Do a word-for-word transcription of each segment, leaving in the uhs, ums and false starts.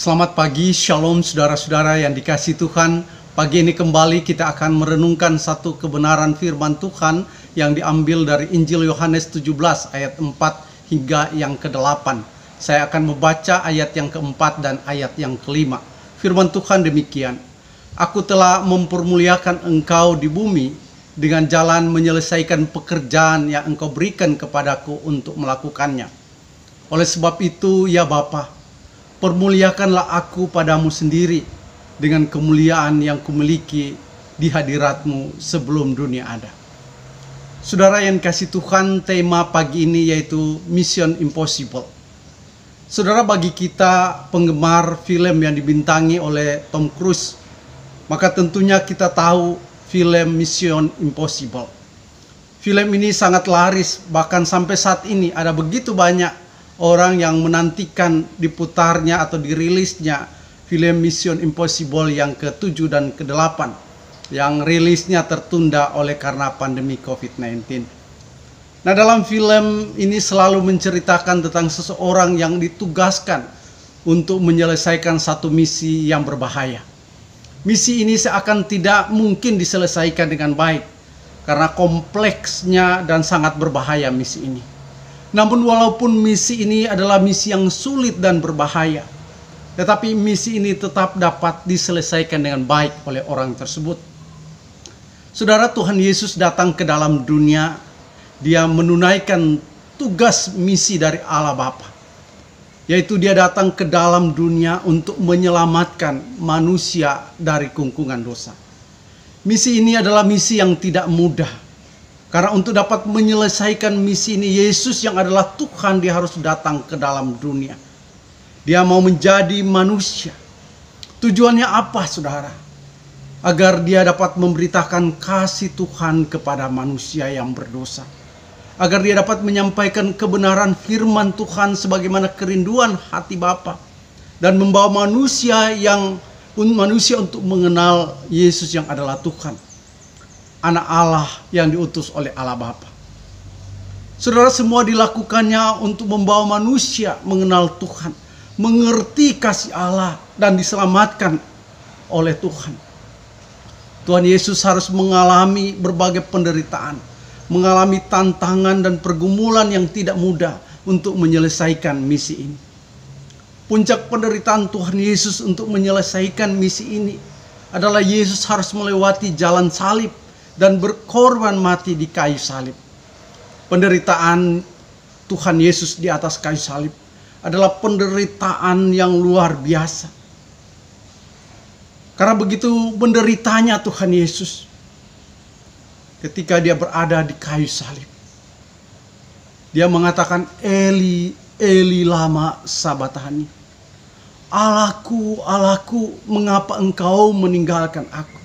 Selamat pagi, shalom saudara-saudara yang dikasihi Tuhan. Pagi ini kembali kita akan merenungkan satu kebenaran firman Tuhan yang diambil dari Injil Yohanes tujuh belas ayat empat hingga yang kedelapan. Saya akan membaca ayat yang keempat dan ayat yang kelima. Firman Tuhan demikian. Aku telah mempermuliakan engkau di bumi dengan jalan menyelesaikan pekerjaan yang engkau berikan kepadaku untuk melakukannya. Oleh sebab itu, ya Bapa, permuliakanlah aku padamu sendiri dengan kemuliaan yang kumiliki di hadiratmu sebelum dunia ada. Saudara yang kasih Tuhan, tema pagi ini yaitu Mission Impossible. Saudara, bagi kita penggemar film yang dibintangi oleh Tom Cruise, maka tentunya kita tahu film Mission Impossible. Film ini sangat laris, bahkan sampai saat ini ada begitu banyak orang yang menantikan diputarnya atau dirilisnya film Mission Impossible yang ketujuh dan kedelapan, yang rilisnya tertunda oleh karena pandemi covid sembilan belas. Nah, dalam film ini selalu menceritakan tentang seseorang yang ditugaskan untuk menyelesaikan satu misi yang berbahaya. Misi ini seakan tidak mungkin diselesaikan dengan baik karena kompleksnya dan sangat berbahaya misi ini. Namun walaupun misi ini adalah misi yang sulit dan berbahaya, tetapi misi ini tetap dapat diselesaikan dengan baik oleh orang tersebut. Saudara, Tuhan Yesus datang ke dalam dunia. Dia menunaikan tugas misi dari Allah Bapa, yaitu dia datang ke dalam dunia untuk menyelamatkan manusia dari kungkungan dosa. Misi ini adalah misi yang tidak mudah. Karena untuk dapat menyelesaikan misi ini, Yesus yang adalah Tuhan, dia harus datang ke dalam dunia. Dia mau menjadi manusia. Tujuannya apa, saudara? Agar dia dapat memberitakan kasih Tuhan kepada manusia yang berdosa. Agar dia dapat menyampaikan kebenaran firman Tuhan sebagaimana kerinduan hati Bapa. Dan membawa manusia yang manusia untuk mengenal Yesus yang adalah Tuhan, Anak Allah yang diutus oleh Allah Bapa. Saudara, semua dilakukannya untuk membawa manusia mengenal Tuhan, mengerti kasih Allah, dan diselamatkan oleh Tuhan. Tuhan Yesus harus mengalami berbagai penderitaan, mengalami tantangan dan pergumulan yang tidak mudah untuk menyelesaikan misi ini. Puncak penderitaan Tuhan Yesus untuk menyelesaikan misi ini adalah Yesus harus melewati jalan salib dan berkorban mati di kayu salib. Penderitaan Tuhan Yesus di atas kayu salib adalah penderitaan yang luar biasa. Karena begitu menderitanya Tuhan Yesus ketika dia berada di kayu salib. Dia mengatakan, Eli, Eli lama sabatani. Allahku, Allahku, mengapa engkau meninggalkan aku?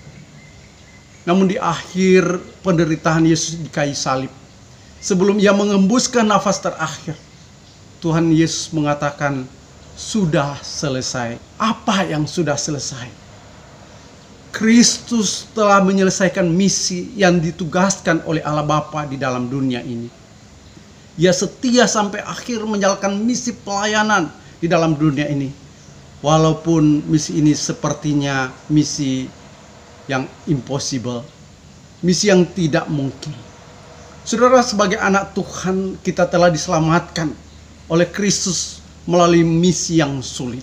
Namun di akhir penderitaan Yesus di kayu salib, sebelum ia mengembuskan nafas terakhir, Tuhan Yesus mengatakan, sudah selesai. Apa yang sudah selesai? Kristus telah menyelesaikan misi yang ditugaskan oleh Allah Bapa di dalam dunia ini. Ia setia sampai akhir menjalankan misi pelayanan di dalam dunia ini. Walaupun misi ini sepertinya misi yang impossible, misi yang tidak mungkin. Saudara, sebagai anak Tuhan, kita telah diselamatkan oleh Kristus melalui misi yang sulit.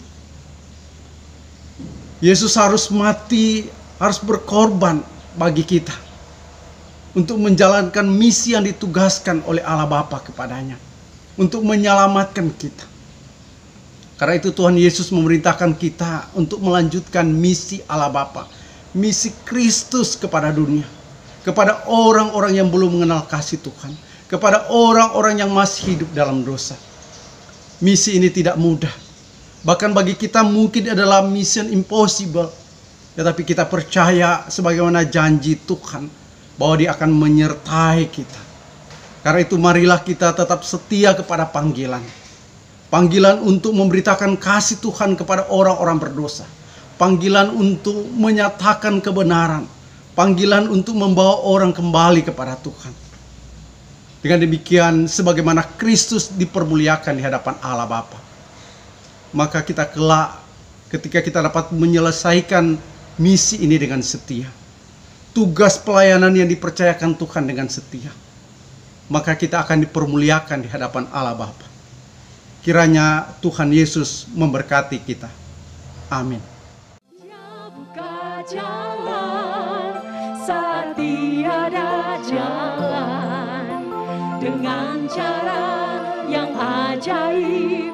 Yesus harus mati, harus berkorban bagi kita untuk menjalankan misi yang ditugaskan oleh Allah Bapa kepadanya, untuk menyelamatkan kita. Karena itu Tuhan Yesus memerintahkan kita untuk melanjutkan misi Allah Bapa, misi Kristus kepada dunia, kepada orang-orang yang belum mengenal kasih Tuhan, kepada orang-orang yang masih hidup dalam dosa. Misi ini tidak mudah. Bahkan bagi kita mungkin adalah mission impossible. Tetapi kita percaya sebagaimana janji Tuhan bahwa Dia akan menyertai kita. Karena itu marilah kita tetap setia kepada panggilan. Panggilan untuk memberitakan kasih Tuhan kepada orang-orang berdosa. Panggilan untuk menyatakan kebenaran. Panggilan untuk membawa orang kembali kepada Tuhan. Dengan demikian, sebagaimana Kristus dipermuliakan di hadapan Allah Bapa, maka kita kelak ketika kita dapat menyelesaikan misi ini dengan setia, tugas pelayanan yang dipercayakan Tuhan dengan setia, maka kita akan dipermuliakan di hadapan Allah Bapa. Kiranya Tuhan Yesus memberkati kita. Amin. Ya, buka jalan saat tiada jalan, dengan cara yang ajaib